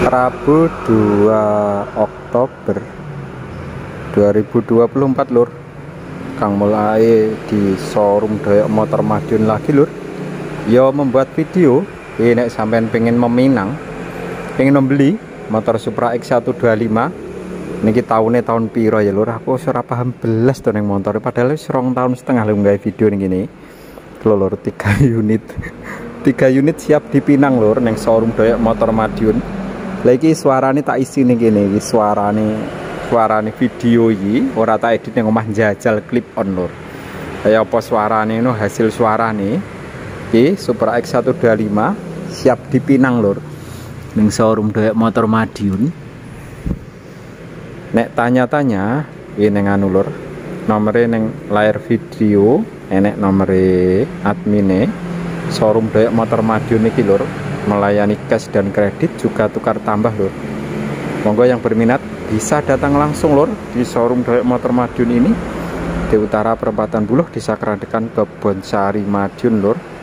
Rabu 2 Oktober 2024 lur. Kang mulai di showroom Doyok Motor Madiun lagi lur. Yo membuat video ini sampean pengen meminang, pengen membeli motor Supra X125. Niki tahun piro ya lur, aku ora paham belas tuh neng motor, padahal wis 2,5 tahun lho nggawe video ning gini. Lur 3 unit. 3 unit siap dipinang lur neng showroom Doyok Motor Madiun. Lagi suarane tak isi ning kene iki, suarane video iki ora tak edit ning omah, jajal clip on lur. Kaya apa suarane no, hasil suarane iki Supra X125 siap dipinang lur ning showroom Doyok Motor Madiun. Nek tanya-tanya iki ning anu lur, nomere ning layar video, enek nomere admine showroom Doyok Motor Madiun iki lur. Melayani cash dan kredit, juga tukar tambah lur. Monggo yang berminat bisa datang langsung lur di showroom Doyok Motor Madiun ini di utara perempatan Buluh, Desa Kerandekan, Kebonsari, Madiun lur.